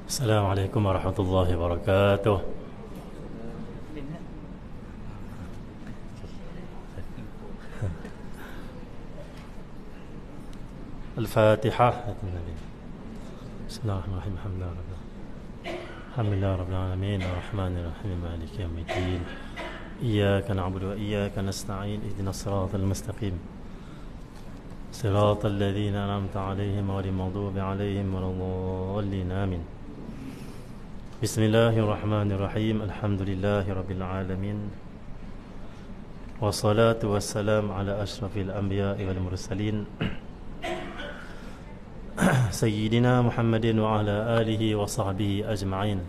السلام عليكم ورحمة الله وبركاته. الفاتحة. بسم الله الرحمن الرحيم. الحمد لله رب العالمين الرحمن الرحيم مالك يوم الدين إياك نعبد وإياك نستعين اهدنا الصراط المستقيم صراط الذين أنعمت عليهم غير المغضوب عليهم ولا الضالين آمين. بسم الله الرحمن الرحيم الحمد لله رب العالمين والصلاة والسلام على أشرف الأنبياء والمرسلين سيدنا محمد وعلى آله وصحبه أجمعين.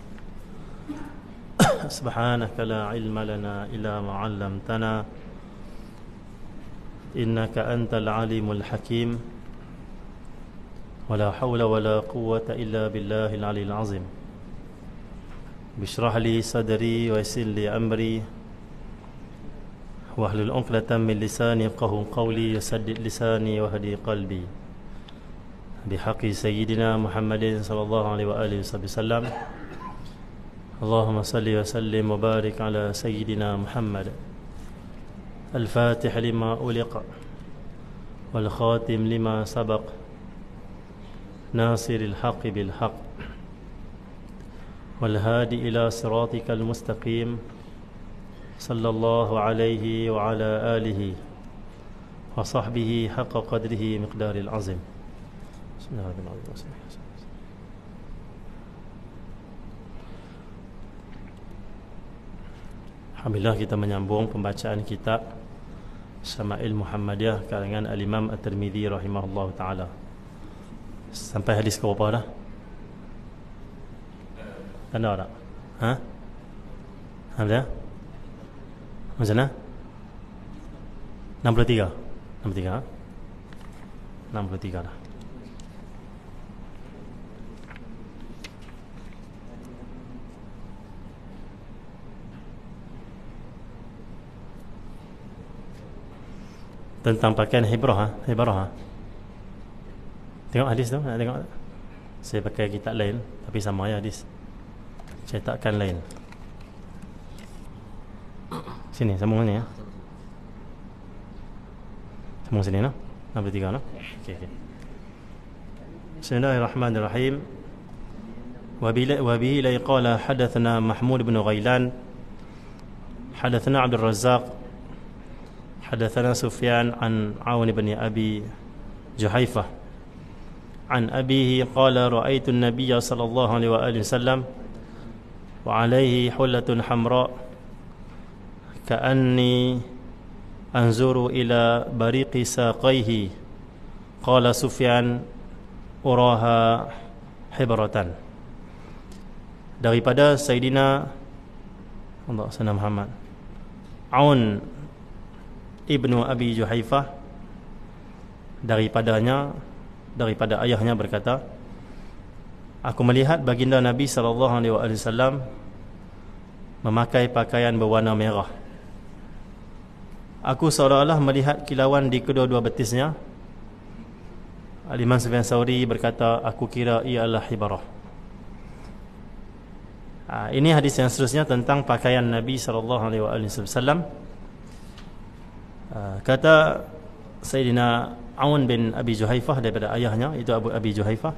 سبحانك لا علم لنا إلا ما علمتنا إنك أنت العليم الحكيم ولا حول ولا قوة إلا بالله العلي العظيم. بشرح لي صدري ويسر لي أمري واحلل عقدة من لساني يفقهوا قولي وسدد لساني وهدي قلبي بحق سيدنا محمد صلى الله عليه وآله وسلم. اللهم صل وسلم وبارك على سيدنا محمد الفاتح لما أغلق والخاتم لما سبق ناصر الحق بالحق والهادي إلى صراطك المستقيم صلى الله عليه وعلى آله وصحبه حق قدره مقدار العظيم. بسم الله الرحمن الرحيم. Alhamdulillah, kita menyambung pembacaan kitab Syama'il Muhammadiyah karangan Al-Imam At-Tirmidzi rahimahullahu ta'ala. Sampai hadis ke berapa dah? Tanda tak? Ha? Alhamdulillah. Macam mana? 63. 63. 63 dah. Tentang pakaian hibrah, hibrah. Tengok hadis tu, nak tengok tak? Saya pakai kitab lain tapi sama ya hadis. Cetakan lain. Sini, sambung ni ya. Sambung sini no. 63 no. Okey okey. Bismillahirrahmanirrahim. Wa bihi la qala hadatsana Mahmud bin Ghailan hadatsana Abdul Razzaq حدثنا سفيان عن عون بن أبي جحيفة عن أبيه قال رأيت النبي صلى الله عليه وآله وسلم وعليه حلة حمراء كأني أنظر إلى بريق ساقيه قال سفيان أراها حبرة. Daripada Sayyidina Allahumma salli Muhammad Aun Ibnu Abi Juhaifah, daripada ayahnya berkata, aku melihat baginda Nabi SAW memakai pakaian berwarna merah. Aku seolah-olah melihat kilauan di kedua-dua betisnya. Al-Imam Sufyan Tsauri berkata, aku kira ia adalah hibarah. Ini hadis yang seterusnya tentang pakaian Nabi SAW. Kata Sayyidina Aun bin Abi Juhaifah daripada ayahnya, itu Abu Abi Juhaifah.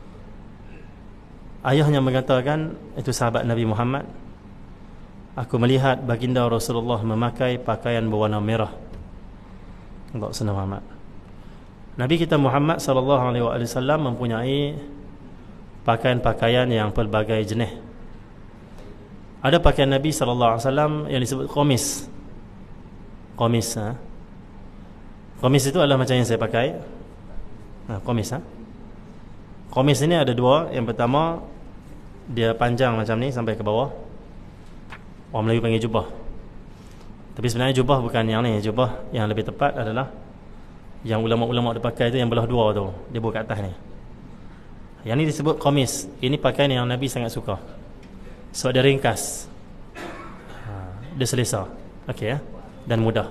Ayahnya mengatakan, itu sahabat Nabi Muhammad, aku melihat baginda Rasulullah memakai pakaian berwarna merah. Allah SWT Muhammad. Nabi kita Muhammad SAW mempunyai pakaian-pakaian yang pelbagai jenis. Ada pakaian Nabi SAW yang disebut qamis. Qamis, qamis itu adalah macam yang saya pakai. Qamis, qamis ini ada dua. Yang pertama, dia panjang macam ni sampai ke bawah. Orang Melayu panggil jubah. Tapi sebenarnya jubah bukan yang ni. Jubah yang lebih tepat adalah yang ulama-ulama ada pakai tu, yang belah dua tu, dia buat kat atas ni. Yang ni disebut qamis. Ini pakaian yang Nabi sangat suka sebab dia ringkas, dia selesa, okey ya, dan mudah.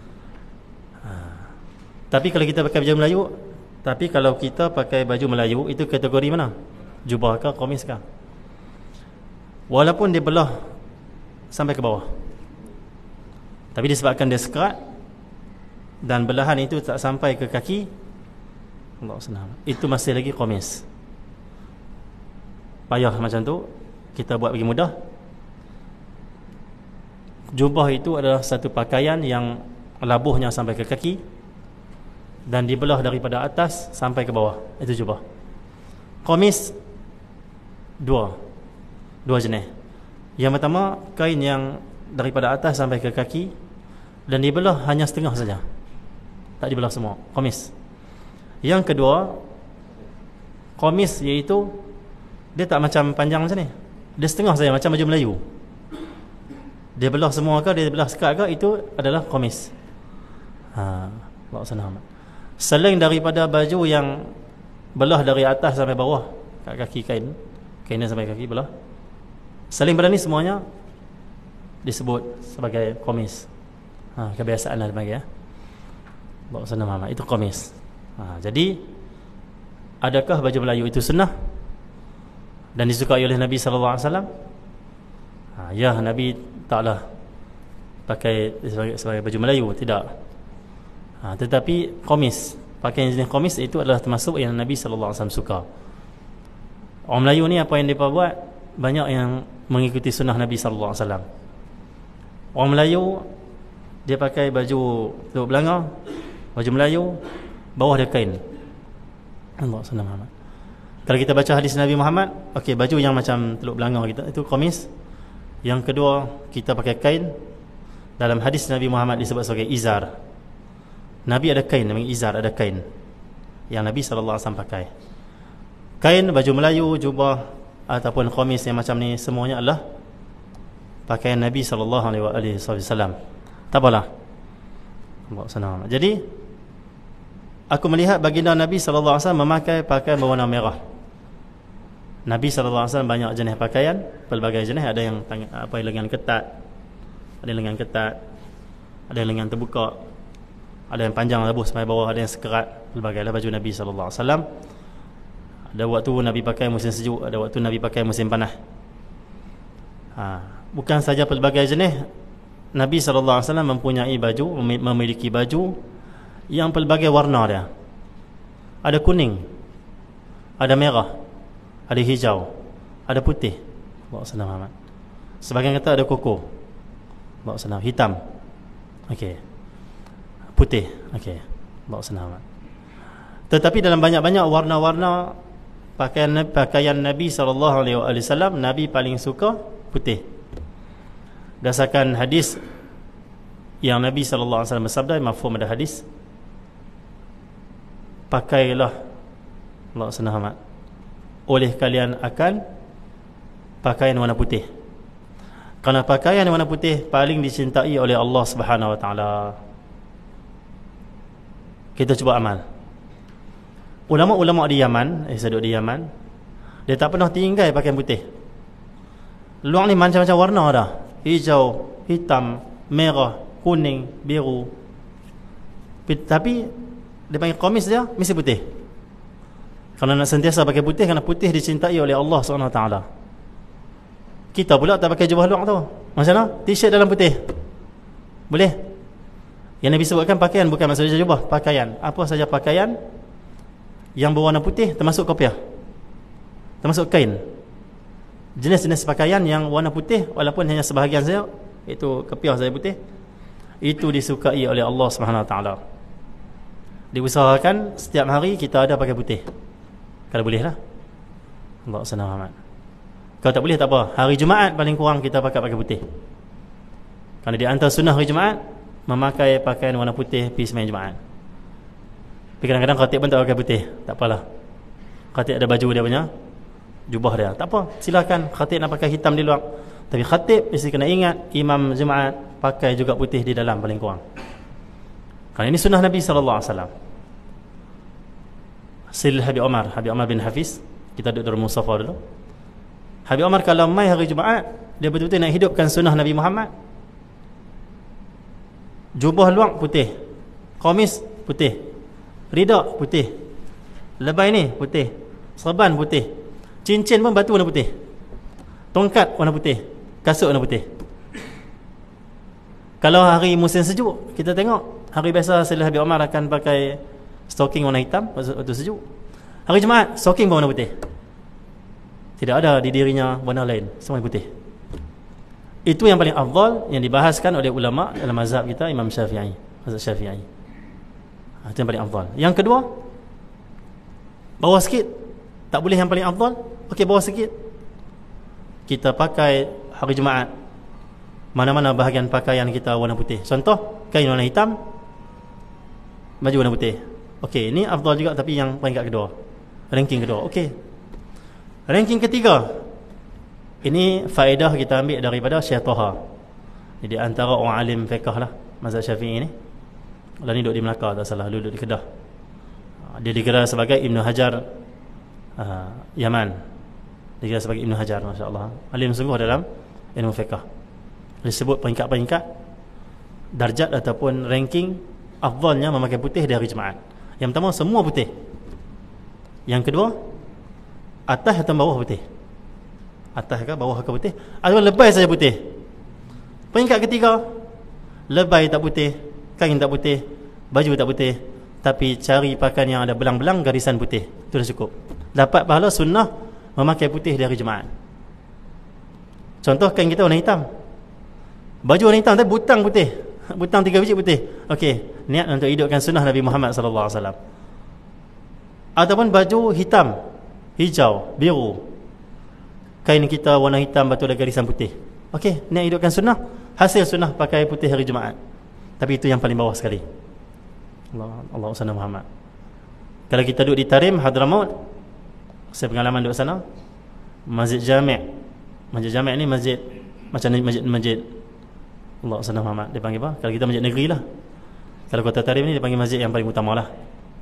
Tapi kalau kita pakai baju Melayu, tapi kalau kita pakai baju Melayu, itu kategori mana? Jubah ke qamis ke? walaupun dia belah sampai ke bawah, tapi disebabkan dia sekerat dan belahan itu tak sampai ke kaki, Allah senang, itu masih lagi qamis. Payah macam tu, kita buat bagi mudah. Jubah itu adalah satu pakaian yang labuhnya sampai ke kaki dan dibelah daripada atas sampai ke bawah, itu jubah. Qamis dua jenis. Yang pertama, kain yang daripada atas sampai ke kaki dan dibelah hanya setengah saja, tak dibelah semua, qamis. Yang kedua, qamis iaitu dia tak macam panjang macam ni, dia setengah saja, macam baju Melayu. Dia belah semua ke, dia belah sekat ke, itu adalah qamis. Allah senang. Selain daripada baju yang belah dari atas sampai bawah kat kaki, kainnya sampai kaki belah, selain pada ni semuanya disebut sebagai qamis. Kebiasaan lah dipanggil, Allah senang, itu qamis. Jadi adakah baju Melayu itu sunnah dan disukai oleh Nabi SAW? Ya, Nabi taklah pakai sebagai baju Melayu, tidak. Tetapi qamis, pakaian jenis qamis itu adalah termasuk yang Nabi SAW suka. Orang Melayu ni apa yang mereka buat, banyak yang mengikuti sunnah Nabi SAW. Orang Melayu, dia pakai baju teluk belanga, baju Melayu, bawah dia kain. Allah senang. Kalau kita baca hadis Nabi Muhammad, okey, baju yang macam teluk belanga kita, itu qamis. Yang kedua, kita pakai kain. Dalam hadis Nabi Muhammad disebut sebagai izar. Nabi ada kain, namanya izar, ada kain yang Nabi SAW pakai. Kain, baju Melayu, jubah ataupun qamis yang macam ni, semuanya adalah pakaian Nabi SAW. Tak apalah, Allah senang. Jadi aku melihat baginda Nabi SAW memakai pakaian berwarna merah. Nabi SAW banyak jenis pakaian, pelbagai jenis. Ada yang lengan ketat, ada yang lengan ketat, ada yang lengan terbuka, ada yang panjang labuh sampai bawah, ada yang sekerat. Pelbagailah baju Nabi SAW. Ada waktu Nabi pakai musim sejuk, ada waktu Nabi pakai musim panas. Bukan saja pelbagai jenis, Nabi SAW mempunyai baju, memiliki baju yang pelbagai warna dia. Ada kuning, ada merah, ada hijau, ada putih. Allah senang amat. Sebagian kata ada koko, Allah senang, hitam, okey, putih, okey, Allah senang amat. Tetapi dalam banyak-banyak warna-warna pakaian Nabi SAW, Nabi paling suka putih. Berdasarkan hadis yang Nabi SAW bersabda, mafhum ada hadis, pakailah, Allah senang amat, oleh kalian akan pakaian warna putih, kerana pakaian warna putih paling dicintai oleh Allah Subhanahu Wa Taala. Kita cuba amal. Ulama-ulama di Yaman, saya duduk di Yaman, dia tak pernah tinggal pakaian putih. Luang ni macam-macam warna dah, hijau, hitam, merah, kuning, biru, tapi dia panggil qamis dia mesti putih. Kerana nak sentiasa pakai putih, kerana putih dicintai oleh Allah SWT. Kita pula tak pakai jubah luang tu, macam mana? T-shirt dalam putih boleh? Yang Nabi sebutkan pakaian bukan maksudnya jubah, pakaian. Apa saja pakaian yang berwarna putih termasuk kopiah, termasuk kain. Jenis-jenis pakaian yang warna putih, walaupun hanya sebahagian saja, itu kopiah saja putih, itu disukai oleh Allah SWT. Diusahakan setiap hari kita ada pakai putih, kalau boleh lah. Allah senang amat. Kalau tak boleh tak apa, hari Jumaat paling kurang kita pakai putih. Kerana di antara sunnah hari Jumaat memakai pakaian warna putih pergi sembahyang Jumaat. Tapi kadang-kadang khatib pun tak pakai putih, tak apalah. Khatib ada baju dia punya, jubah dia, tak apa, silakan. Khatib nak pakai hitam di luar, tapi khatib mesti kena ingat imam Jumaat pakai juga putih di dalam paling kurang. Kerana ini sunnah Nabi SAW. Sil Habib Omar bin Hafiz, kita duduk dalam Musafa dulu. Habib Omar kalau mai hari Jumaat, dia betul-betul nak hidupkan sunnah Nabi Muhammad. Jubah luang putih, qamis putih, ridak putih, lebay ni putih, serban putih, cincin pun batu warna putih. tongkat warna putih, kasut warna putih. Kalau hari musim sejuk, kita tengok hari biasa Sayyidina Habib Umar akan pakai stocking warna hitam waktu sejuk. Hari Jumaat stocking warna putih. Tidak ada di dirinya warna lain, semua putih. Itu yang paling afdal yang dibahaskan oleh ulama dalam mazhab kita, Imam Syafi'i, mazhab Syafi'i. Itu yang paling afdal. Yang kedua, bawah sikit. Tak boleh yang paling afdal. Okey, bawah sikit. Kita pakai hari Jumaat, mana-mana bahagian pakaian kita warna putih. Contoh, kain warna hitam, baju warna putih. Okey, ini afdal juga, tapi yang peringkat kedua, ranking kedua. Okey, ranking ketiga, ini faedah kita ambil daripada Syekh Taha. Jadi antara orang alim fiqh lah mazhab Syafi'i ni. Lah ni duduk di Melaka, tak salah, duduk di Kedah. Dia digelar sebagai Ibnu Hajar Yaman. Digelar sebagai Ibnu Hajar, masya-Allah. Alim sungguh dalam ilmu fiqh. Disebut peringkat-peringkat darjat ataupun ranking afdalnya memakai putih di hari Jumaat. Yang pertama, semua putih. Yang kedua, atas atau bawah putih. Atas ke bawah ke putih, atau lebay saja putih. Peringkat ketiga, lebay tak putih, kain tak putih, baju tak putih, tapi cari pakaian yang ada belang-belang garisan putih. Itu dah cukup. Dapat pahala sunnah memakai putih di hari Jumaat. Contoh, kain kita warna hitam, baju warna hitam tapi butang putih, butang 3 biji putih. Okey, niat untuk hidupkan sunnah Nabi Muhammad sallallahu alaihi wasallam. Ataupun baju hitam, hijau, biru, kain kita warna hitam, batu ada garisan putih. Okey, niat hidupkan sunnah, hasil sunnah pakai putih hari Jumaat. Tapi itu yang paling bawah sekali. Allah SWT Muhammad. Kalau kita duduk di Tarim, Hadramaut, saya pengalaman duduk sana, Masjid Jami'. Masjid Jami' ni masjid macam masjid Allah SWT Muhammad, dia panggil apa? Kalau kita masjid negeri lah. Kalau kota Tarim ni dia panggil masjid yang paling utama lah.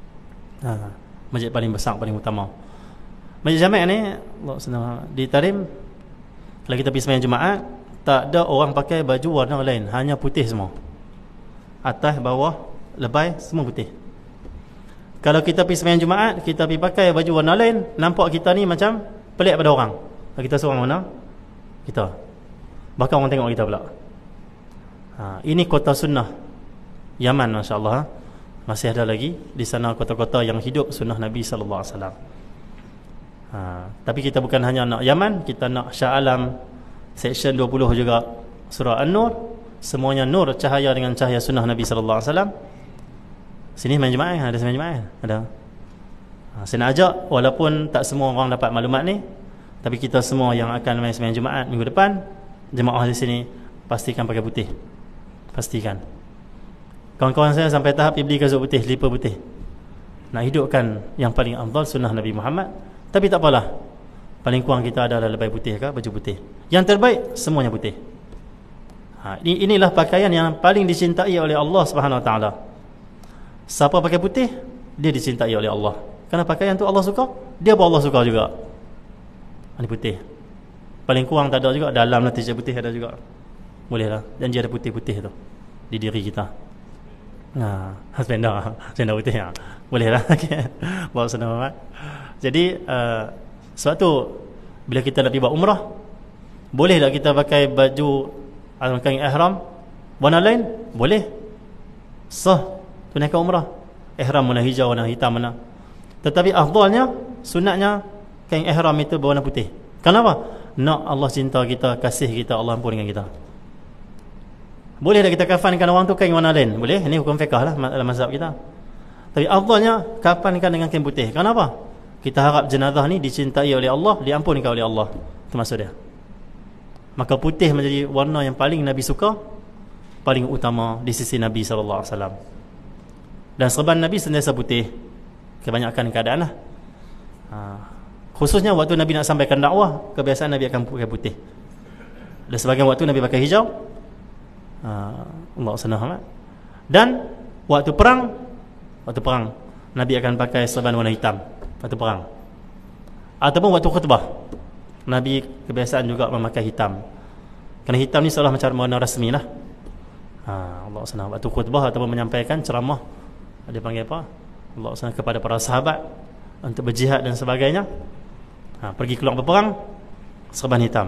Masjid paling besar, paling utama. Masjid Jami' ni Allah SWT Muhammad, di Tarim, kalau kita pergi sembahyang Jumaat, tak ada orang pakai baju warna lain, hanya putih semua. Atas, bawah, lebay, semua putih. Kalau kita pergi sembahyang Jumaat, kita pergi pakai baju warna lain, nampak kita ni macam pelik pada orang. Kita seorang mana? Kita. Bahkan orang tengok kita pula. Ini kota sunnah Yaman, masya-Allah. Masih ada lagi di sana kota-kota yang hidup sunnah Nabi sallallahu alaihi wasallam. Tapi kita bukan hanya nak Yaman, kita nak Shah Alam, section 20 juga, surah An-Nur, semuanya nur, cahaya dengan cahaya sunnah Nabi sallallahu alaihi wasallam. Sini main Jumaat, ada sembahyang Jumaat, ada. Saya nak ajak, walaupun tak semua orang dapat maklumat ni, tapi kita semua yang akan main sembahyang Jumaat minggu depan, jemaah di sini pastikan pakai putih. Pastikan. Kawan-kawan saya sampai tahap beli kasut putih, slipper putih. Nak hidupkan yang paling afdal sunnah Nabi Muhammad. Tapi tak apalah, paling kurang kita ada lebay putih ke, baju putih. Yang terbaik semuanya putih. Inilah pakaian yang paling dicintai oleh Allah Subhanahu Wa Taala. Siapa pakai putih, dia dicintai oleh Allah. Kerana pakaian tu Allah suka, dia pun Allah suka juga. Ini putih. Paling kurang tak ada juga dalam lah t-shirt putih ada juga. Boleh lah. Dan dia ada putih-putih tu di diri kita. Senda putih ya. Boleh lah. Bawa senang. Jadi sebab tu bila kita nak pergi buat umrah, boleh tak kita pakai baju kain ihram warna lain? Boleh. Sah tunaikan umrah. Ihram warna hijau, warna hitam mana. Tetapi afdalnya, sunatnya kain ihram itu berwarna putih. Kenapa? Nak Allah cinta kita, kasih kita, Allah ampun dengan kita. Boleh tak kita kafankan orang tu kain warna lain? Boleh. Ini hukum fiqh lah dalam mazhab kita. Tapi afdalnya kafankan dengan kain putih. Kenapa? Kita harap jenazah ni dicintai oleh Allah, diampunkan oleh Allah. Itu maksud dia. Maka putih menjadi warna yang paling Nabi suka, paling utama di sisi Nabi sallallahu alaihi wasallam. Dan serban Nabi sentiasa putih. Kebanyakan keadaan lah. Khususnya waktu Nabi nak sampaikan dakwah, kebiasaan Nabi akan pakai putih. Dan sebagian waktu Nabi pakai hijau. Allah SWT. Dan waktu perang Nabi akan pakai serban warna hitam waktu perang. Ataupun waktu khutbah, Nabi kebiasaan juga memakai hitam. Kerana hitam ni seolah macam warna rasmi lah. Allah SWT waktu khutbah ataupun menyampaikan ceramah, dia panggil apa? Allah SWT kepada para sahabat untuk berjihad dan sebagainya. Pergi keluar berperang, serban hitam.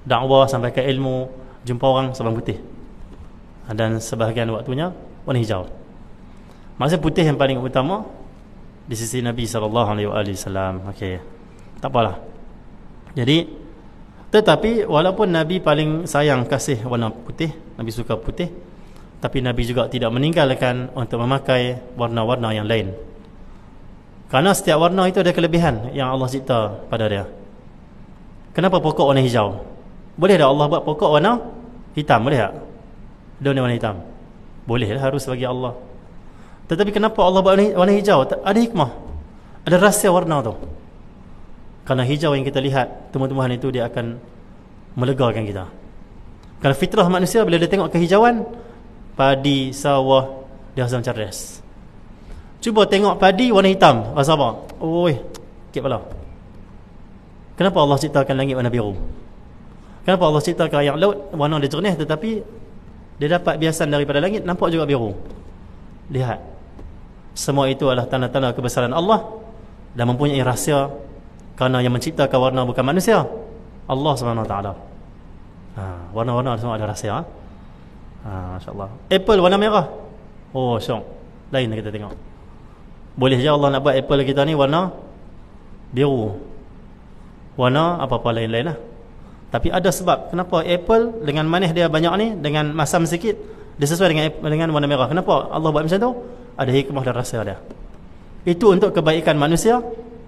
dakwah, sampaikan ilmu, jumpa orang serban putih. Dan sebahagian waktunya warna hijau. Maksudnya putih yang paling utama di sisi Nabi SAW. Okey, tak apalah. Jadi, tetapi walaupun Nabi paling sayang kasih warna putih, Nabi suka putih, tapi Nabi juga tidak meninggalkan untuk memakai warna-warna yang lain. Kerana setiap warna itu ada kelebihan yang Allah cipta pada dia. Kenapa pokok warna hijau? Boleh tak Allah buat pokok warna hitam? Boleh tak? Daun warna hitam? Boleh lah, harus bagi Allah. Tetapi kenapa Allah buat warna hijau? Ada hikmah, ada rahsia warna tu. Kerana hijau yang kita lihat, tumbuh-tumbuhan itu dia akan melegakan kita. Kerana fitrah manusia bila dia tengok kehijauan, padi, sawah, dia rasa macam rest. Cuba tengok padi warna hitam, rasa apa? Oi, sakit kepala. Kenapa Allah ciptakan langit warna biru? Kenapa Allah ciptakan air laut warna dia jernih, tetapi dia dapat biasan daripada langit nampak juga biru? Lihat, semua itu adalah tanda-tanda kebesaran Allah dan mempunyai rahsia. Kerana yang menciptakan warna bukan manusia, Allah SWT. Warna-warna semua ada rahsia. Masya-Allah. Apple warna merah. Oh, syok. Lain kita tengok. Boleh je Allah nak buat apple kita ni warna biru, warna apa-apa lain-lain lah. Tapi ada sebab kenapa apple dengan manis dia banyak ni, dengan masam sikit, dia sesuai dengan warna merah. Kenapa Allah buat macam tu? Ada hikmah dan rahsia dia. Itu untuk kebaikan manusia,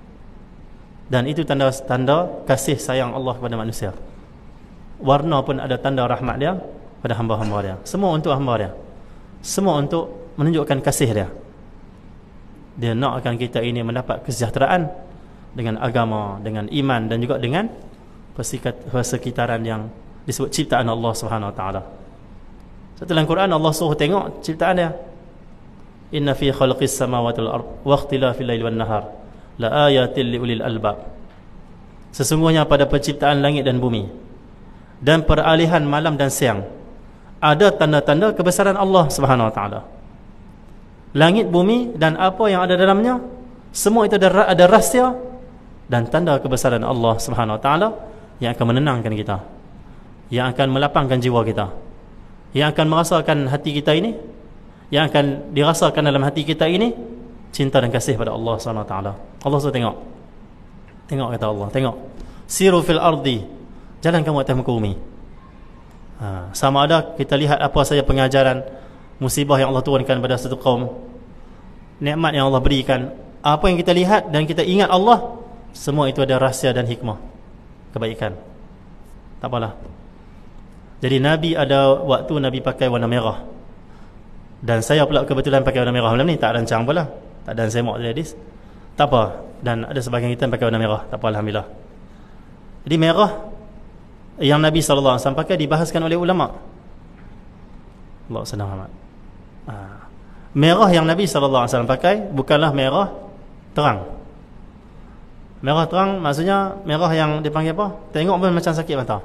dan itu tanda-tanda kasih sayang Allah kepada manusia. Warna pun ada tanda rahmat dia pada hamba-hamba dia. Semua untuk hamba dia, semua untuk menunjukkan kasih dia. Dia nakkan kita ini mendapat kesejahteraan dengan agama, dengan iman, dan juga dengan persekitaran yang disebut ciptaan Allah Subhanahu Wa Taala. Setelah Al-Quran, Allah suruh tengok ciptaan dia. Inna fi khalqis samawati wal ard wa ikhtilafil laili wan nahar la ayatil liulil albab. Sesungguhnya pada penciptaan langit dan bumi dan peralihan malam dan siang ada tanda-tanda kebesaran Allah Subhanahu Wa Taala. Langit, bumi dan apa yang ada dalamnya, semua itu ada rahsia dan tanda kebesaran Allah Subhanahu Wa Taala yang akan menenangkan kita, yang akan melapangkan jiwa kita, yang akan merasakan hati kita ini, yang akan dirasakan dalam hati kita ini cinta dan kasih pada Allah Subhanahu Wa Taala. Allah suruh tengok. Tengok kata Allah, tengok. Siru fil ardi, jalan kamu atas muka bumi. Sama ada kita lihat apa saja pengajaran, musibah yang Allah turunkan pada satu kaum, nikmat yang Allah berikan, apa yang kita lihat dan kita ingat Allah, semua itu ada rahsia dan hikmah kebaikan. Tak apalah. Jadi Nabi ada waktu Nabi pakai warna merah, dan saya pula kebetulan pakai warna merah malam ni. Tak rancang pula, tak ada semak tadi hadis. Tak apa. Dan ada sebahagian kita pakai warna merah. Tak apa, Alhamdulillah. Jadi merah yang Nabi SAW pakai dibahaskan oleh ulama. Allah SWT. Merah yang Nabi SAW pakai bukanlah merah terang. Merah terang maksudnya merah yang dipanggil apa? Tengok pun macam sakit mata.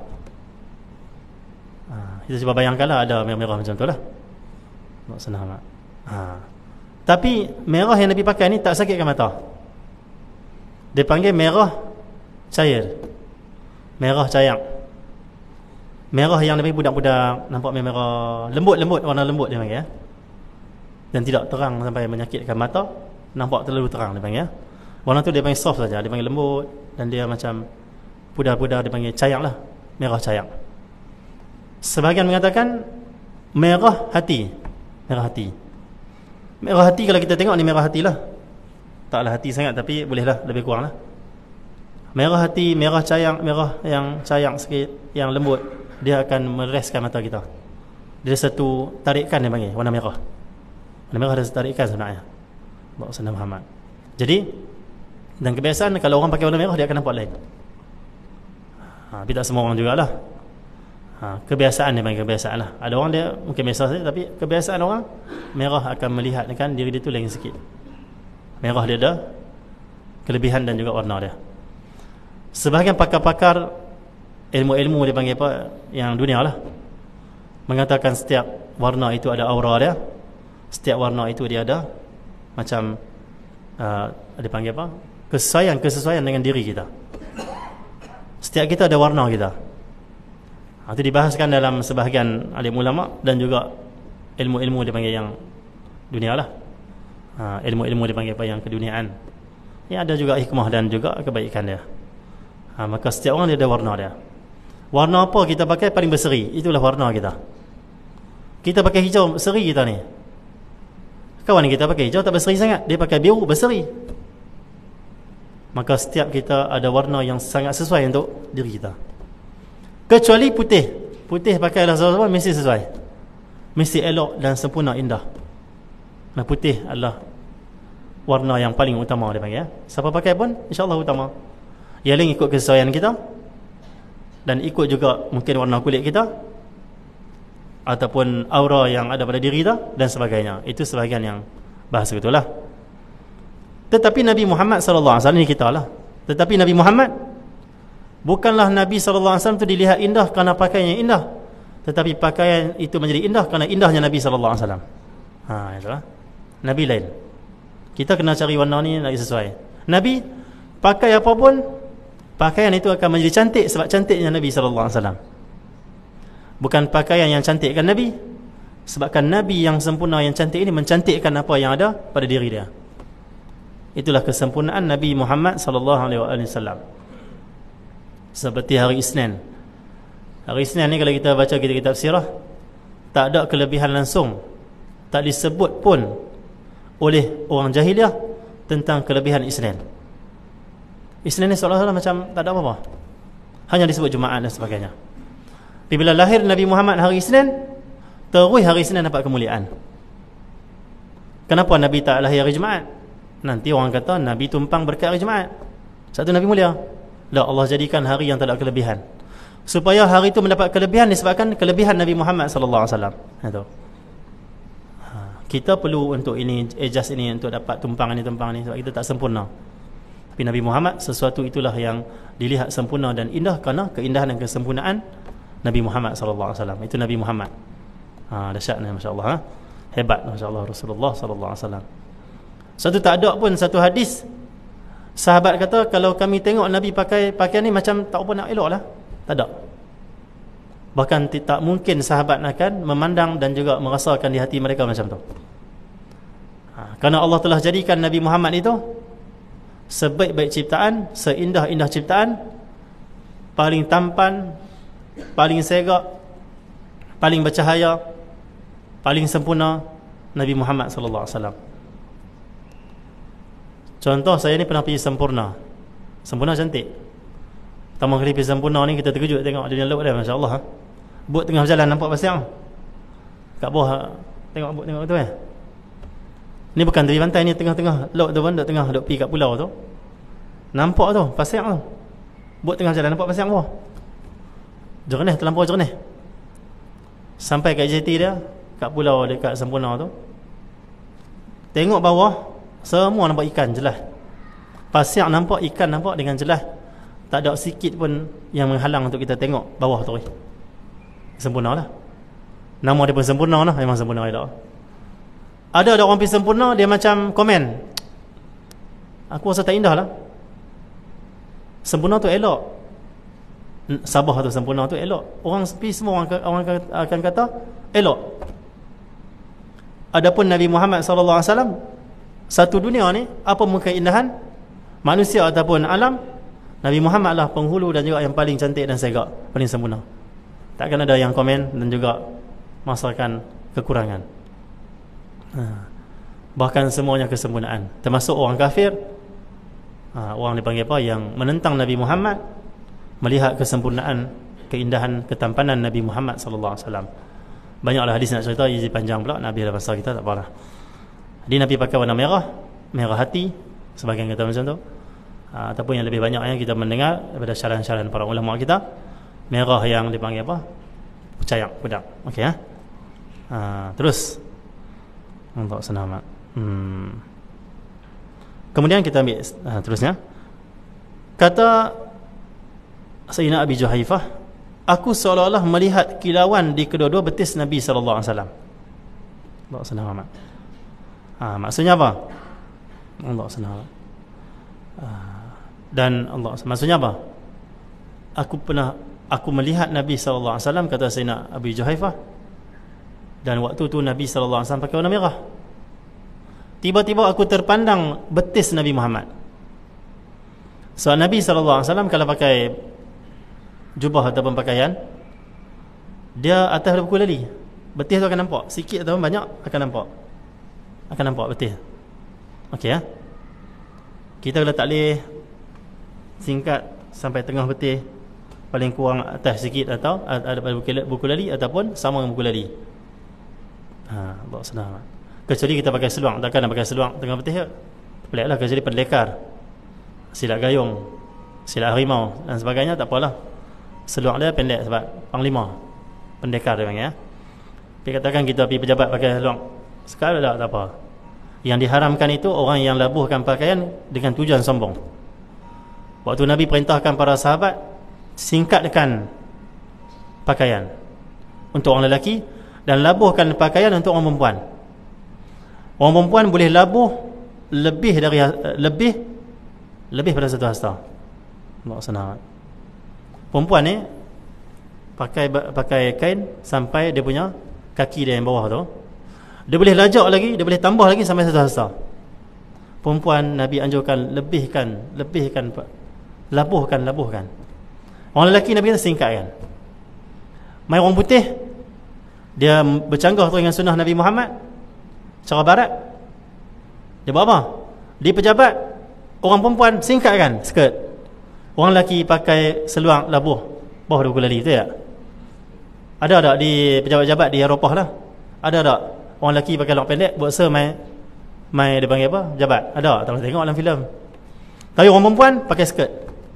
Kita cuba bayangkanlah ada merah-merah macam tu lah. Tak senang amat. Tapi merah yang Nabi pakai ni tak sakitkan mata. Dia panggil merah cair, merah cayang. Merah yang lebih budak-budak, nampak merah lembut-lembut, warna lembut dia panggil, dan tidak terang sampai menyakitkan mata. Nampak terlalu terang dia panggil. Warna tu dia panggil soft saja, dia panggil lembut, dan dia macam pudar-pudar, dia panggil cayang lah, merah cayang. Sebahagian mengatakan merah hati. Merah hati. Merah hati kalau kita tengok ni merah hati lah. Taklah hati sangat, tapi bolehlah lebih kurang lah. Merah hati, merah cayang, merah yang cayang sikit, yang lembut, dia akan mereskan mata kita. Dia satu tarikan dia panggil, warna merah. Warna merah ada satu tarikan sebenarnya. Bahawa Sayyidina Muhammad. Jadi, dan kebiasaan kalau orang pakai warna merah, dia akan nampak lain. Tapi tak semua orang jugalah. Kebiasaan dia panggil, kebiasaan lah. Ada orang dia mungkin biasa saja, tapi kebiasaan orang merah akan melihatkan diri dia tu lain sikit. Merah dia ada kelebihan dan juga warna dia. Sebahagian pakar-pakar ilmu-ilmu dia panggil apa, yang dunia lah, mengatakan setiap warna itu ada aura dia. Setiap warna itu dia ada macam dia panggil apa, kesesuaian dengan diri kita. Setiap kita ada warna kita. Itu dibahaskan dalam sebahagian alim ulama dan juga ilmu-ilmu dipanggil yang dunia lah. Ilmu-ilmu dipanggil apa, yang keduniaan. Ya, ada juga hikmah dan juga kebaikan dia. Maka setiap orang dia ada warna dia. Warna apa kita pakai paling berseri, itulah warna kita. Kita pakai hijau seri kita ni. Kawan kita pakai hijau tak berseri sangat, dia pakai biru berseri. Maka setiap kita ada warna yang sangat sesuai untuk diri kita. Kecuali putih. Putih pakailah sama-sama mesti sesuai, mesti elok dan sempurna, indah. Nah, putih adalah warna yang paling utama dia panggil. Siapa pakai pun insya-Allah utama. Ialah ikut kesesuaian kita dan ikut juga mungkin warna kulit kita ataupun aura yang ada pada diri kita dan sebagainya. Itu sebahagian yang bahas begitulah. Tetapi Nabi Muhammad sallallahu alaihi wasallam ni kita lah. Tetapi Nabi Muhammad bukanlah Nabi SAW itu dilihat indah kerana pakaiannya indah, tetapi pakaian itu menjadi indah kerana indahnya Nabi SAW. Itulah Nabi lain. Kita kena cari warna ni nak sesuai. Nabi pakai apa pun, pakaian itu akan menjadi cantik sebab cantiknya Nabi SAW. Bukan pakaian yang cantikkan Nabi, sebabkan Nabi yang sempurna yang cantik ini mencantikkan apa yang ada pada diri dia. Itulah kesempurnaan Nabi Muhammad SAW. Seperti hari Isnin. Hari Isnin ni kalau kita baca kitab sirah, tak ada kelebihan langsung, tak disebut pun oleh orang jahiliah tentang kelebihan Isnin. Isnin ni seolah-olah macam tak ada apa-apa, hanya disebut Jumaat dan sebagainya. Tapi bila lahir Nabi Muhammad hari Isnin, terus hari Isnin dapat kemuliaan. Kenapa Nabi tak lahir hari Jumaat? Nanti orang kata Nabi tumpang berkat hari Jumaat, satu Nabi mulia. Tak, Allah jadikan hari yang tak ada kelebihan, supaya hari itu mendapat kelebihan disebabkan kelebihan Nabi Muhammad sallallahu alaihi wasallam. Itu. Kita perlu untuk ini, adjust ini untuk dapat tumpang ni sebab kita tak sempurna. Tapi Nabi Muhammad, sesuatu itulah yang dilihat sempurna dan indah kerana keindahan dan kesempurnaan Nabi Muhammad sallallahu alaihi wasallam. Itu Nabi Muhammad. Dahsyatnya masya-Allah. Hebat masya-Allah Rasulullah sallallahu alaihi wasallam. Satu tak ada pun satu hadis sahabat kata kalau kami tengok Nabi pakai pakaian ni macam tak apa nak elok lah. Tak ada. Bahkan tak mungkin sahabat akan memandang dan juga merasakan di hati mereka macam tu. Kerana Allah telah jadikan Nabi Muhammad itu sebaik-baik ciptaan, seindah-indah ciptaan, paling tampan, paling segak, paling bercahaya, paling sempurna, Nabi Muhammad sallallahu alaihi wasallam. Contoh, saya ni pernah pergi Sempurna. Sempurna cantik. Pertama kali pergi Sempurna ni kita terkejut tengok dunia laut dia, masya-Allah. Bot tengah berjalan nampak pasang. Kat bawah tengok bot tengok tu . Ni bukan tepi pantai, ni tengah-tengah laut tu pun, tengah duk pergi kat pulau tu. Nampak tu pasang tu. Bot tengah jalan nampak pasang bawah. Jernih, terlampau jernih. Sampai kat jeti dia, kat pulau dekat Sempurna tu. Tengok bawah, semua nampak ikan jelas. Pasir nampak, ikan nampak dengan jelas. Tak ada sikit pun yang menghalang untuk kita tengok bawah tu. Sempurna lah. Nama dia pun sempurna lah. Memang sempurna elok. Ada orang pergi Sempurna, dia macam komen, aku rasa tak indah lah. Sempurna tu elok, Sabah tu Sempurna tu elok. Orang pergi semua orang akan kata elok. Adapun Nabi Muhammad SAW, satu dunia ni, apa muka keindahan manusia ataupun alam, Nabi Muhammad lah penghulu dan juga yang paling cantik dan segak, paling sempurna. Takkan ada yang komen dan juga masakan kekurangan. Bahkan semuanya kesempurnaan, termasuk orang kafir, orang dipanggil apa, yang menentang Nabi Muhammad, melihat kesempurnaan, keindahan, ketampanan Nabi Muhammad SAW. Banyaklah hadis nak cerita, jadi panjang pula, Nabi dah pasal kita, tak apalah. Jadi Nabi pakai warna merah, merah hati, sebagian kata macam tu. Ataupun yang lebih banyak yang kita mendengar daripada syaran-syaran para ulama kita, merah yang dipanggil apa, cayak, pedang. Okey ya. Terus untuk senamat. Kemudian kita ambil terusnya. Kata Sayyidina Abi Juhaifah, aku seolah-olah melihat kilauan di kedua-dua betis Nabi sallallahu alaihi wasallam. Allah senamat. Maksudnya apa? Allah senamat. Dan Allah, maksudnya apa? Aku pernah aku melihat Nabi SAW, kata Sayyidina Abu Juhaifah, dan waktu tu Nabi SAW pakai warna merah. Tiba-tiba aku terpandang betis Nabi Muhammad. So Nabi SAW kalau pakai jubah ataupun pakaian, dia atas ada buku lali, betis tu akan nampak, sikit ataupun banyak akan nampak betis. Okey ya. Kita kalau tak boleh singkat sampai tengah betis, paling kurang atas sikit atau ada buku lali ataupun sama dengan buku lali. Bawa senang. Kecuali kita pakai seluang, takkan nak pakai seluang tengah betis. Peliklah, kecuali pendekar, silat gayung, silat harimau dan sebagainya, tak apalah. Seluang dia pendek sebab panglima, pendekar dia panggil ya. Tapi katakan kita pergi pejabat pakai seluang, sekarang tak apa. Yang diharamkan itu orang yang labuhkan pakaian dengan tujuan sombong. Waktu Nabi perintahkan para sahabat singkatkan pakaian untuk orang lelaki dan labuhkan pakaian untuk orang perempuan. Orang perempuan boleh labuh lebih pada satu hasta. Allah senang. Perempuan ni pakai kain sampai dia punya kaki dia yang bawah tu. Dia boleh lajak lagi, dia boleh tambah lagi sampai satu hasta. Perempuan Nabi anjurkan lebihkan, labuhkan. Orang lelaki Nabi kata singkatkan. Mai orang putih, dia bercanggah tu dengan sunnah Nabi Muhammad cara barat. Dia buat apa? Di pejabat, orang perempuan singkatkan skirt. Orang lelaki pakai seluang labuh bawah buku lali tu ya. Ada tak di pejabat-pejabat di Eropah lah? Ada tak orang lelaki pakai long pendek buat mai dia panggil apa? Pejabat. Ada tak? Tak tengok dalam filem. Tapi orang perempuan pakai skirt.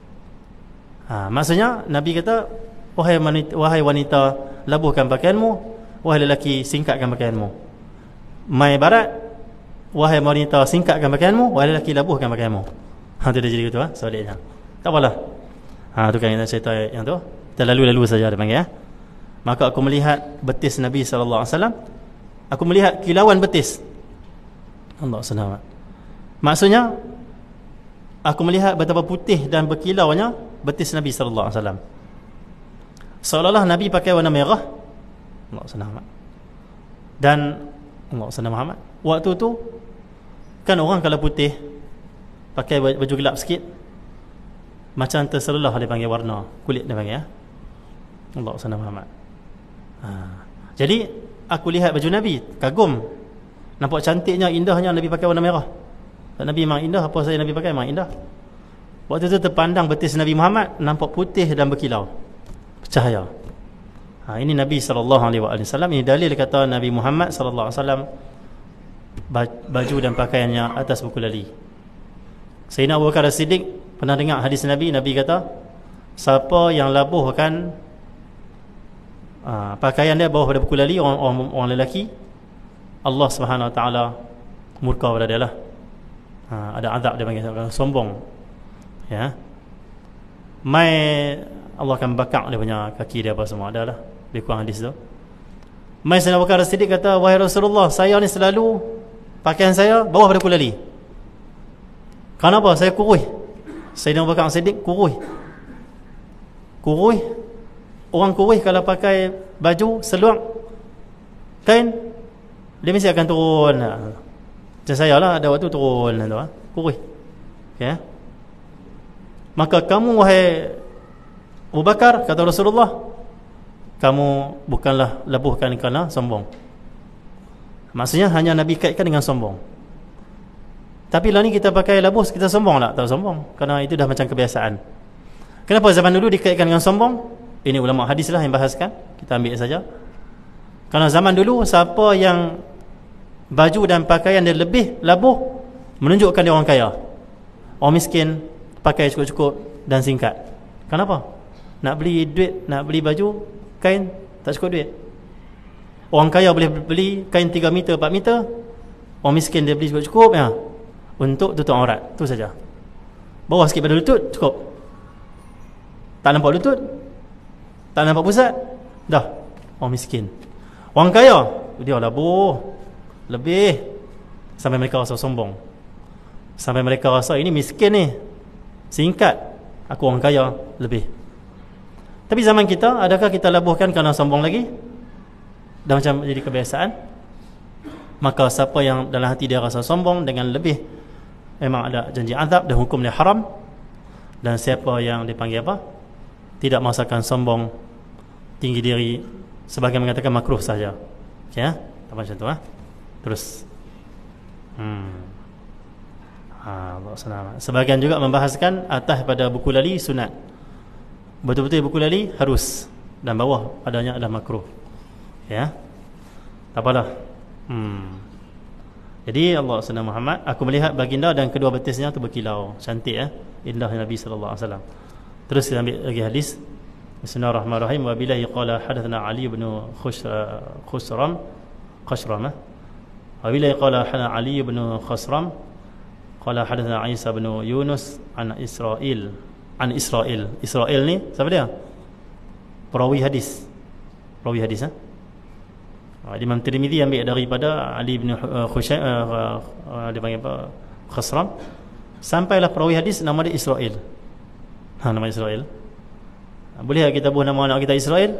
Maksudnya Nabi kata, wahai wanita, labuhkan pakaianmu, wahai lelaki, singkatkan pakaianmu. Mai barat, wahai wanita, singkatkan pakaianmu, wahai lelaki, labuhkan pakaianmu. Itu dah jadi gitu soalannya. Tak apalah. Tu kan kita cerita yang tu. Kita lalu-lalu saja dia panggil ya. Maka aku melihat betis Nabi SAW. Aku melihat kilauan betis. Allah SWT. Maksudnya aku melihat betapa putih dan berkilaunya betis Nabi SAW. Seolah-olah Nabi pakai warna merah. Allah SWT. Dan Allah SWT, waktu tu kan orang kalau putih pakai baju gelap sikit, macam terselulah dia panggil warna kulit dia panggil ya. Allah SWT. Jadi aku lihat baju Nabi, kagum, nampak cantiknya, indahnya Nabi pakai warna merah. Nabi memang indah, apa saja Nabi pakai memang indah. Waktu itu terpandang betis Nabi Muhammad nampak putih dan berkilau, bercahaya. Ini Nabi SAW. Ini dalil kata Nabi Muhammad SAW baju dan pakaiannya atas buku lali. Sayyidina Abu Bakar As-Siddiq pernah dengar hadis Nabi. Nabi kata, siapa yang labuhkan pakaian dia bawah pada buku lali, orang lelaki, Allah SWT murka pada dia lah. Ada azab dia panggil, sombong ya. Allah akan bakar dia punya kaki dia apa semua, ada lah lebih kurang hadis tu. Sayyidina Abu Bakar As-Siddiq kata, wahai Rasulullah, saya ni selalu pakaian saya bawah pada buku lali. Kenapa? Saya kurus. Sayyidina Abu Bakar As-Siddiq kurus. Orang kurus kalau pakai baju seluang kain, dia mesti akan turun. Macam saya lah, ada waktu turun tu, kurus. Okay. Maka kamu wahai Abu Bakar, kata Rasulullah, kamu bukanlah labuhkan kerana sombong. Maksudnya hanya Nabi kaitkan dengan sombong. Tapi lah ni kita pakai labuh, kita sombong tak? Tak sombong, kerana itu dah macam kebiasaan. Kenapa zaman dulu dikaitkan dengan sombong? Ini ulama hadis lah yang bahaskan, kita ambil saja. Kerana zaman dulu, siapa yang baju dan pakaian dia lebih labuh, menunjukkan dia orang kaya. Orang miskin pakai cukup-cukup dan singkat. Kenapa? Nak beli duit, nak beli baju, kain, tak cukup duit. Orang kaya boleh beli kain 3 meter, 4 meter. Orang miskin dia beli cukup-cukup ya, untuk tutup aurat, tu saja. Bawah sikit pada lutut, cukup. Tak nampak lutut, tak nampak pusat, dah orang miskin. Orang kaya, dia labuh lebih, sampai mereka rasa sombong, sampai mereka rasa ini miskin ni, singkat, aku orang kaya lebih. Tapi zaman kita, adakah kita labuhkan kerana sombong lagi? Dah macam jadi kebiasaan. Maka siapa yang dalam hati dia rasa sombong dengan lebih, memang ada janji azab dan hukum dia haram. Dan siapa yang dipanggil apa? Tidak merasakan sombong, tinggi diri, sebagian mengatakan makruh saja. Okay, ya? Tak macam tu, Terus Allah SWT. Sebagian juga membahaskan atas pada buku lali sunat, betul-betul buku lali harus, dan bawah adanya adalah makruh. Ya, tak apalah. Jadi Allah SWT Muhammad, aku melihat baginda dan kedua betisnya tu berkilau, cantik indah Nabi SAW. Terus kita ambil lagi hadis. Bismillahirrahmanirrahim. Wa billahi qala hadatsana Ali bin Khusram. Wa billahi qala hadatsana Ali bin Khusram qala hadatsana Isa bin Yunus an Israil. Israil ni siapa dia? Perawi hadis. Imam Tirmizi ambil daripada Ali bin dia panggil apa? Khusram. Sampailah perawi hadis nama dia Israil. Nama Israil. Boleh kita bunuh nama anak kita Israil?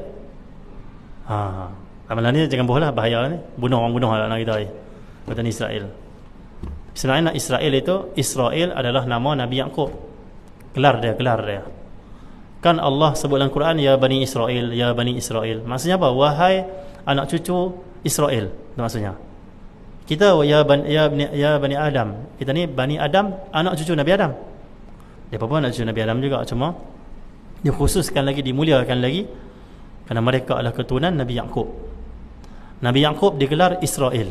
Amalan ni jangan bunuhlah, bahaya ni. Bunuh anak kita ni. Kata ni Israil. Sebenarnya Israil itu, Israil adalah nama Nabi Yaqub. Gelar dia. Kan Allah sebut dalam Quran, ya Bani Israil, ya Bani Israil. Maksudnya apa? Wahai anak cucu Israel. Itu maksudnya. Kita ya Bani Adam. Kita ni Bani Adam, anak cucu Nabi Adam. Dia pun anak cucu Nabi Adam juga, cuma dikhususkan lagi, dimuliakan lagi kerana mereka adalah keturunan Nabi Yaqub. Nabi Yaqub digelar Israel.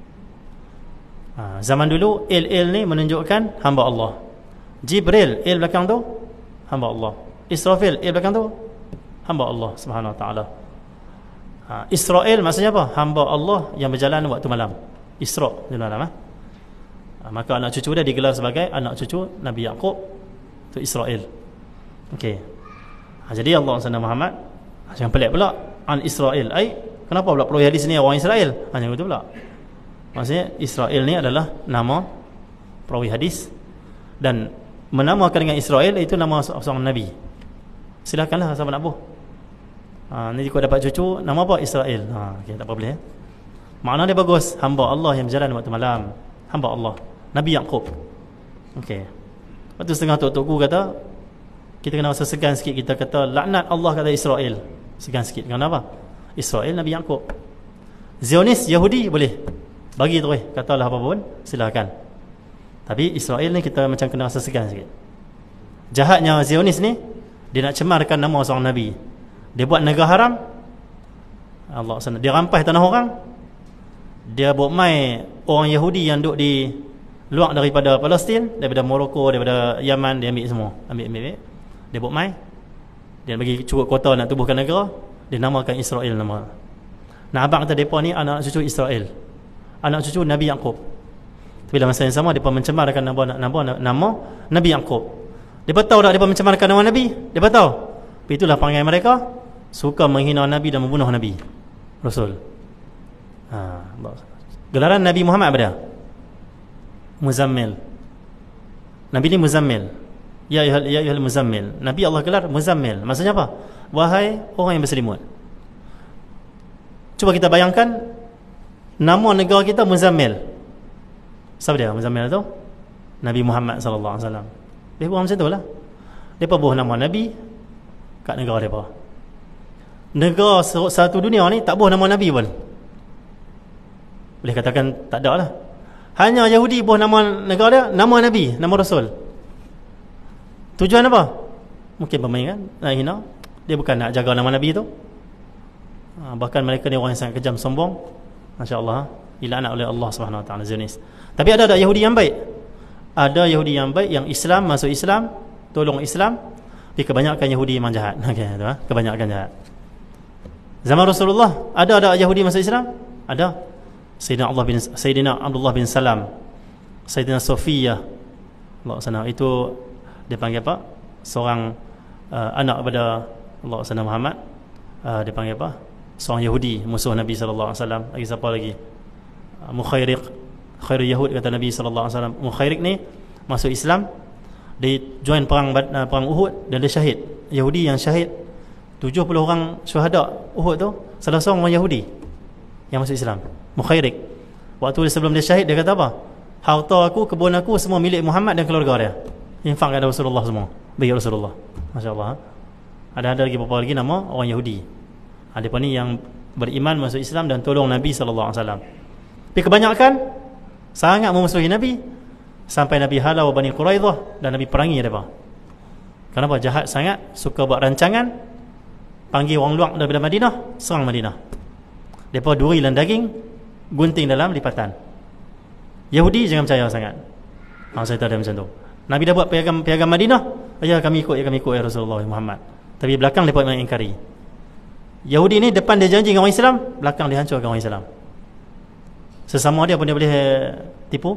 Zaman dulu il ni menunjukkan hamba Allah. Jibril il belakang tu hamba Allah. Israfil il belakang tu hamba Allah Subhanahu wa taala. Israel maksudnya apa? Hamba Allah yang berjalan waktu malam. Isra di malam. Maka anak cucu dia digelar sebagai anak cucu Nabi Yaqub, tu Israel. Okey. Jadi Allah SWT Muhammad, jangan pelik pula an Israel. Kenapa pula perawi hadis ni orang Israel? Macam itu pula. Maksudnya Israel ni adalah nama perawi hadis, dan menamakan dengan Israel itu nama seorang nabi. Silakanlah sahabat nak buh. Ni jika dapat cucu nama apa? Israel. Okey, tak apa boleh. Makna dia bagus, hamba Allah yang berjalan waktu malam. Hamba Allah, Nabi Yaqub. Okey. Lepas tu setengah tok-tokku kata, kita kena rasa segan sikit, kita kata laknat Allah kata Israel. Segan sikit. Kenapa? Israel Nabi Yaqub. Zionis Yahudi boleh. Bagi terus, katalah apa pun, silakan. Tapi Israel ni kita macam kena rasa segan sikit. Jahatnya Zionis ni, dia nak cemarkan nama seorang nabi. Dia buat negara haram. Allah SWT, dia rampas tanah orang. Dia buat mai orang Yahudi yang duduk di luar daripada Palestin, daripada Morocco, daripada Yaman, dia ambil semua. Ambil. Dia buat mai. Dia bagi cukup kuota nak tubuhkan negara, dia namakan Israel nama. Nah, abang kata mereka ni anak cucu Israel, anak cucu Nabi Yaqub. Tapi dalam masa yang sama mereka mencemarkan nama Nabi Yaqub. Mereka tahu tak mereka mencemarkan nama Nabi? Mereka tahu. Tapi itulah perangai mereka, suka menghina Nabi dan membunuh Nabi Rasul. Gelaran Nabi Muhammad apa dia? Muzammil. Nabi ni Muzammil. Ya ayyuhal muzammil. Nabi Allah gelar Muzammil. Maksudnya apa? Wahai orang yang berselimut. Cuba kita bayangkan nama negara kita Muzammil. Siapa dia Muzammil tu? Nabi Muhammad sallallahu alaihi wasallam. Dia buat macam itulah. Depa buah nama Nabi kat negara depa. Negara satu dunia ni tak buah nama Nabi pun. Boleh katakan tak ada lah. Hanya Yahudi buah nama negara dia, nama Nabi, nama Rasul. Tujuan apa? Mungkin bermain kan, nak hina. Dia bukan nak jaga nama Nabi tu. Bahkan mereka ni orang yang sangat kejam, sombong. Masya-Allah, dilaknat oleh Allah Subhanahu Wa Taala Zionis. Tapi ada Yahudi yang baik. Ada Yahudi yang baik, yang Islam, masuk Islam, tolong Islam. Tapi kebanyakan Yahudi memang jahat. Okey, tu kebanyakan jahat. Zaman Rasulullah ada Yahudi masuk Islam? Ada. Sayyidina Abdullah bin Salam, Sayyidina Sofiyah, Allah sana, itu dia panggil apa? Seorang anak kepada Allah sana Muhammad, dia panggil apa? Seorang Yahudi, musuh Nabi sallallahu alaihi wasallam. Lagi siapa lagi? Mukhairiq, khairul Yahud kata Nabi sallallahu alaihi wasallam. Mukhairiq ni masuk Islam, dia join perang Uhud dan dia syahid. Yahudi yang syahid 70 orang syuhada Uhud tu, salah seorang orang Yahudi yang masuk Islam, Mukhairik. Waktu sebelum dia syahid, dia kata apa? Harta aku, kebun aku semua milik Muhammad dan keluarga dia. Infak kepada Rasulullah semua, bagi Rasulullah. Masya Allah. Ada lagi beberapa lagi nama orang Yahudi. Ada pun ni yang beriman masuk Islam dan tolong Nabi SAW. Tapi kebanyakan sangat memusuhi Nabi, sampai Nabi halau Bani Quraidah dan Nabi perangi mereka. Kenapa? Jahat sangat, suka buat rancangan, panggil orang luar daripada Madinah, serang Madinah. Mereka duri dan daging, gunting dalam lipatan. Yahudi jangan percaya sangat. Saya tahu dia macam tu. Nabi dah buat piagam Madinah, ya kami ikut ya Rasulullah Muhammad. Tapi belakang mereka mengingkari. Yahudi ni depan dia janji dengan orang Islam, belakang dia hancurkan orang Islam. Sesama dia pun dia boleh tipu.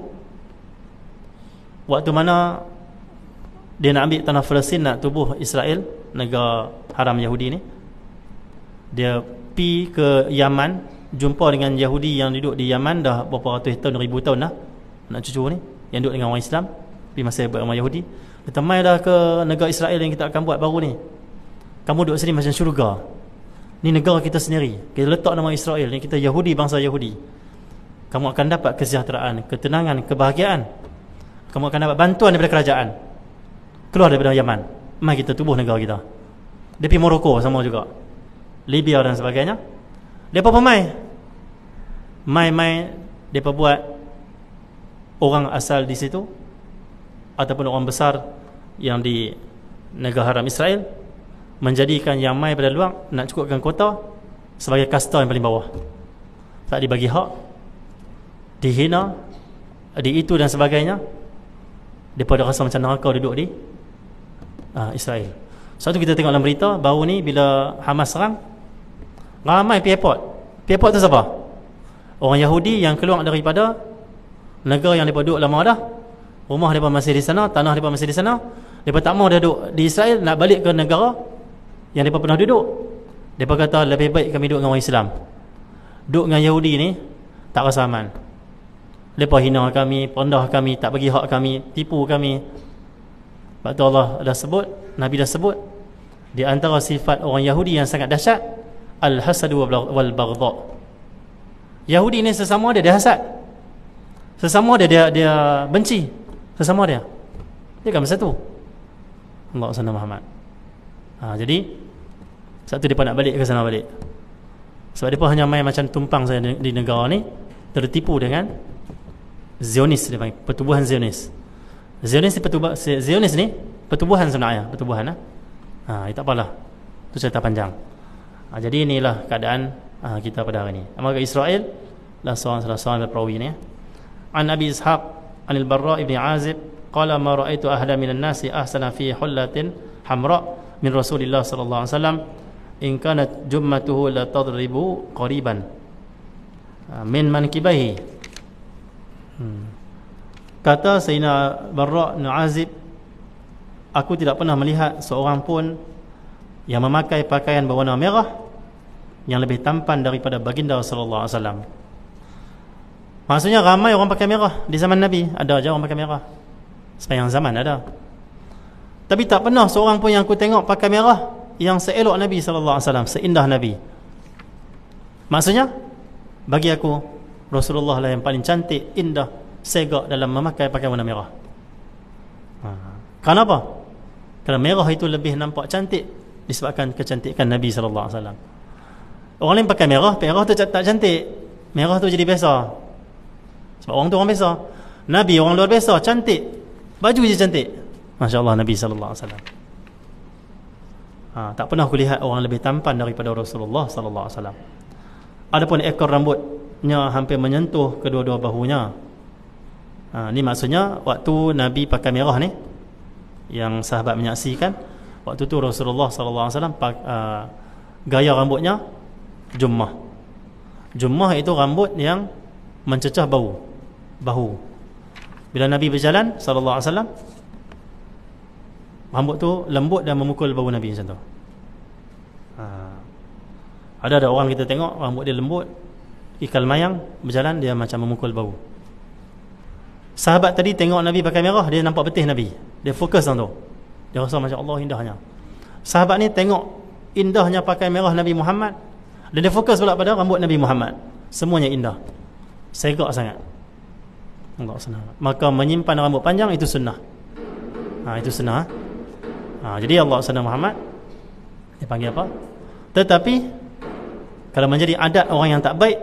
Waktu mana dia nak ambil tanah Palestin, nak tubuh Israel, negara haram Yahudi ni, dia pi ke Yaman, jumpa dengan Yahudi yang duduk di Yaman dah berapa ratus tahun, 1000 tahun dah, nak cucu ni yang duduk dengan orang Islam, tapi masih beramai Yahudi. Dia mai dah ke negara Israel yang kita akan buat baru ni. Kamu duduk sini macam syurga. Ni negara kita sendiri. Kita letak nama Israel ni, kita Yahudi, bangsa Yahudi. Kamu akan dapat kesejahteraan, ketenangan, kebahagiaan. Kamu akan dapat bantuan daripada kerajaan. Keluar daripada Yaman. Mai kita tubuh negara kita. Dia pergi Morocco sama juga, Libya dan sebagainya. Depa pemai. Mai depa buat orang asal di situ ataupun orang besar yang di negara haram Israel menjadikan yang mai pada luar nak cukupkan kota sebagai kasta yang paling bawah. Tak dibagi hak, dihina, di itu dan sebagainya. Depa dah rasa macam neraka duduk di Israel. Satu kita tengok dalam berita baru ni bila Hamas serang, ramai pergi airport. Pergi airport tu siapa? Orang Yahudi yang keluar daripada negara yang mereka duduk lama dah. Rumah mereka masih di sana, tanah mereka masih di sana. Mereka tak mau dia duduk di Israel, nak balik ke negara yang mereka pernah duduk. Mereka kata lebih baik kami duduk dengan orang Islam. Duduk dengan Yahudi ni tak rasa aman. Mereka hina kami, rendah kami, tak bagi hak kami, tipu kami. Sebab tu Allah dah sebut, Nabi dah sebut, di antara sifat orang Yahudi yang sangat dahsyat, al-hasadu wal baghdha. Yahudi ni sesama dia hasad, sesama dia benci sesama dia. Dia kan bersatu. Allah SWT Muhammad. Jadi satu dia nak balik ke sana balik. Sebab dia hanya main macam tumpang saya di negara ni, tertipu dengan Zionis, dia panggil pertubuhan Zionis. Zionis ni pertubuhan sebenarnya, pertubuhan tak apalah. Itu cerita panjang. Jadi inilah keadaan kita pada hari ini. Maka Israel lah seorang perawi ni. An Abi Ishaq Anil Barra ibn Azib qala ma ra'aitu ahada minan nasi ahsana fi hullatin hamra min Rasulillah sallallahu alaihi wasallam in kanat jummatuhu la tadribu qariban min mankibahi. Kata Sayyidina Barra bin Azib, aku tidak pernah melihat seorang pun yang memakai pakaian berwarna merah yang lebih tampan daripada baginda sallallahu alaihi wasallam. Maksudnya ramai orang pakai merah di zaman Nabi, ada aja orang pakai merah. Sepanjang zaman ada. Tapi tak pernah seorang pun yang aku tengok pakai merah yang seelok Nabi sallallahu alaihi wasallam, seindah Nabi. Maksudnya bagi aku Rasulullah lah yang paling cantik, indah, segak dalam memakai pakaian warna merah. Kenapa? Kerana merah itu lebih nampak cantik disebabkan kecantikan Nabi sallallahu alaihi wasallam. Orang lain pakai merah tu tak cantik. Merah tu jadi biasa. Sebab orang tu orang biasa. Nabi orang luar biasa, cantik. Baju je cantik. Masya-Allah Nabi sallallahu alaihi wasallam. Tak pernah aku lihat orang lebih tampan daripada Rasulullah sallallahu alaihi wasallam. Adapun ekor rambutnya hampir menyentuh kedua-dua bahunya. Ni maksudnya waktu Nabi pakai merah ni, yang sahabat menyaksikan, waktu tu Rasulullah sallallahu alaihi wasallam gaya rambutnya jummah. Jummah itu rambut yang mencecah bahu. Bila Nabi berjalan sallallahu alaihi wasallam, rambut tu lembut dan memukul bahu Nabi macam tu. Ada orang kita tengok rambut dia lembut, ikal mayang, berjalan dia macam memukul bahu. Sahabat tadi tengok Nabi pakai merah, dia nampak betih Nabi. Dia fokus dalam tu. Dia rasa macam Allah indahnya. Sahabat ni tengok indahnya pakaian merah Nabi Muhammad, dan dia fokus pula pada rambut Nabi Muhammad, semuanya indah, segak sangat. Allah sunnah. Maka menyimpan rambut panjang itu sunnah. Itu sunnah. Jadi Allah sunnah Muhammad dia panggil apa? Tetapi kalau menjadi adat orang yang tak baik,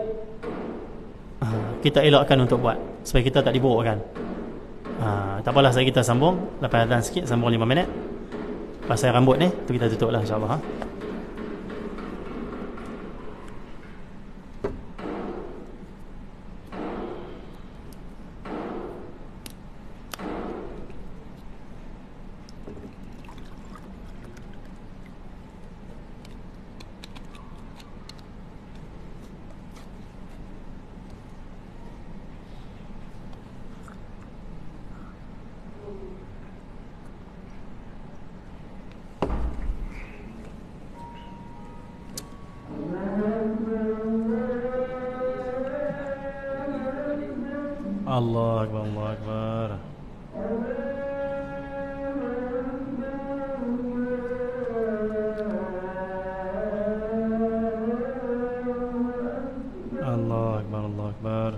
kita elakkan untuk buat supaya kita tak diburukkan. Tak apalah, saya kita sambung lepas datang sikit, sambung 5 minit pasal rambut ni, tu kita tutup lah insyaAllah. Allah Akbar, Allah Akbar. Allah Akbar, Allah Akbar.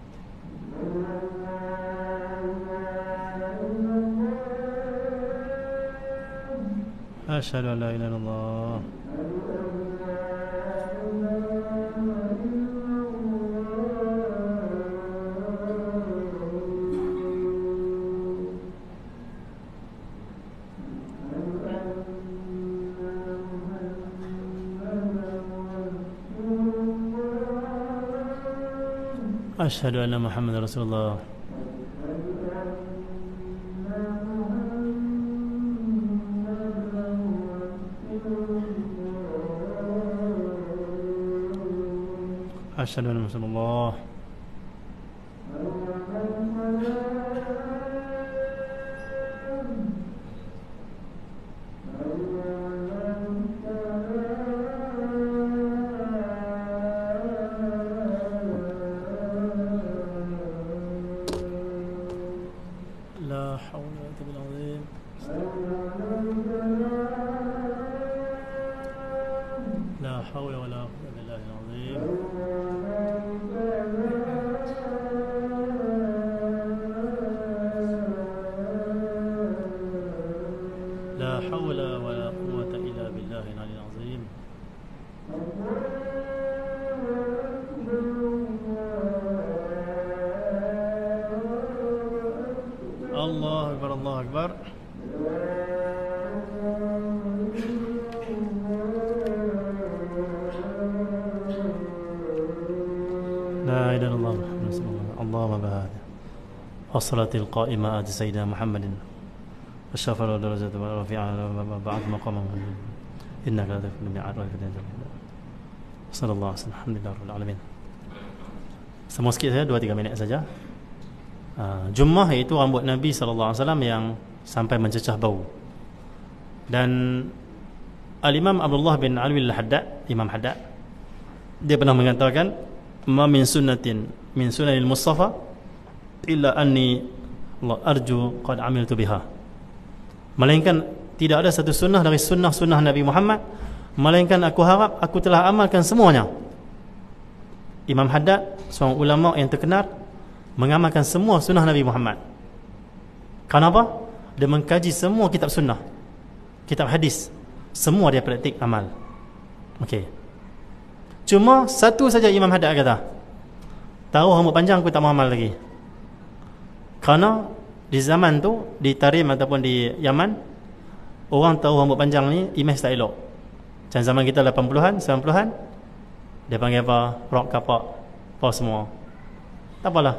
Asyhadu an la ilaha illallah. Asyhadu anna Muhammadar Rasulullah. Asyhadu anna Rasulullah. La hawla wa la quwwata La hawla wa la quwwata illa billah. La hawla wa la quwwata illa billahil aliyyil azim. Allah Akbar, Allah Akbar. La ilaha illallah Muhammadur Rasulullah. Allahumma barik. As-salatil qa'imah ati sayyidina Muhammadin. Asy-syafa'atu wa darajatu wa rafi'a wa ba'd maqamah. Innaka la tukhlifu al-mi'ad wa la tukhlifu. Sallallahu alaihi wasallam. Alhamdulillahirabbil alamin. Semua sikit saya 2-3 minit saja. Jummah iaitu rambut Nabi SAW yang sampai mencecah bau. Dan Al-Imam Abdullah bin Alwi al-Haddad, Imam Haddad, dia pernah mengatakan, ma min sunnatin min sunanil Mustafa illa anni Allah arju qad amiltu biha. Melainkan tidak ada satu sunnah dari sunnah-sunnah Nabi Muhammad melainkan aku harap aku telah amalkan semuanya. Imam Haddad, seorang ulama yang terkenal, mengamalkan semua sunnah Nabi Muhammad. Kenapa? Dia mengkaji semua kitab sunnah, kitab hadis, semua dia praktik amal. Okey. Cuma satu saja Imam Haddad kata, tahu rambut panjang aku tak mau amal lagi. Kerana di zaman tu, di Tarim ataupun di Yaman, orang tahu rambut panjang ni imej tak elok. Macam zaman kita 80-an, 90-an, dia panggil apa? Rok kapak, apa semua. Tak apalah.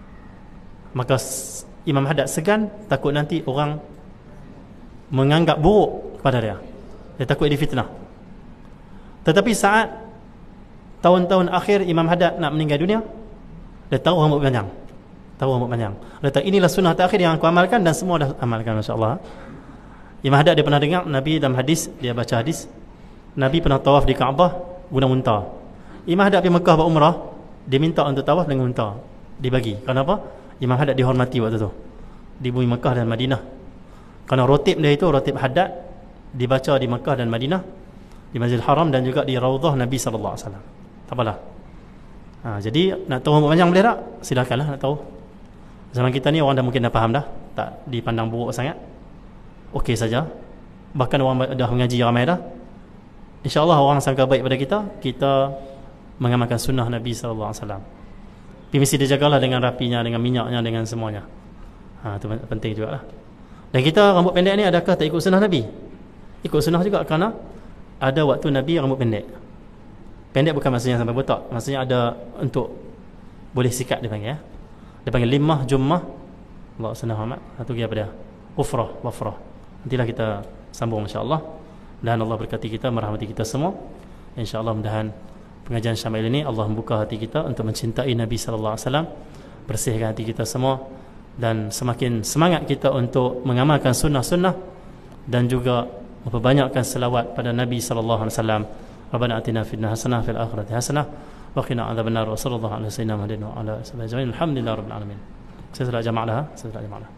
Maka Imam Haddad segan, takut nanti orang menganggap buruk kepada dia. Dia takut difitnah. Tetapi saat tahun-tahun akhir Imam Haddad nak meninggal dunia, dia tahu rambut panjang. Tahu rambut panjang. Dia kata, inilah sunnah terakhir yang aku amalkan, dan semua dah amalkan, masya-Allah. Imam Haddad dia pernah dengar Nabi dalam hadis, dia baca hadis, Nabi pernah tawaf di Kaabah guna unta. Imam Haddad pergi Mekah berumrah, dia minta untuk tawaf dengan unta, dibagi. Kenapa? Imam Haddad dihormati waktu tu di bumi Mekah dan Madinah. Kerana rotib dia itu, rotib Haddad, dibaca di Mekah dan Madinah. di Masjidil Haram dan juga di Raudhah Nabi sallallahu alaihi wasallam. Tak apalah. Jadi nak tahu rambut panjang boleh tak? Silakanlah nak tahu. Zaman kita ni orang dah mungkin dah faham dah, tak dipandang buruk sangat. Okey saja. Bahkan orang dah mengaji ramai dah. InsyaAllah orang sangka baik pada kita, kita mengamalkan sunnah Nabi sallallahu alaihi wasallam. Tapi mesti dijagalah dengan rapinya, dengan minyaknya, dengan semuanya. Itu penting juga lah. Dan kita rambut pendek ni adakah tak ikut sunnah Nabi? Ikut sunnah juga, kerana ada waktu Nabi rambut pendek. Pendek bukan maksudnya sampai botak, maksudnya ada untuk boleh sikat dia panggil, ya. Dia panggil limah, jummah. Allah sunnah Muhammad. Satu lagi apa dia? Ufrah, wafrah. Nantilah kita sambung insya-Allah. Dan Allah berkati kita, merahmati kita semua. InsyaAllah mudahan pengajian Syama'il ini Allah membuka hati kita untuk mencintai Nabi sallallahu alaihi wasallam, bersihkan hati kita semua, dan semakin semangat kita untuk mengamalkan sunnah-sunnah dan juga memperbanyakkan selawat pada Nabi sallallahu alaihi wasallam. Rabbana atina fid dunya hasanah fil akhirati hasanah wa qina adzabannar. Wa sallallahu alaihi wasallam wa ala alihi wa sahbihi ajma'in. Alhamdulillahirabbil alamin. Saya sudah jamaah dah.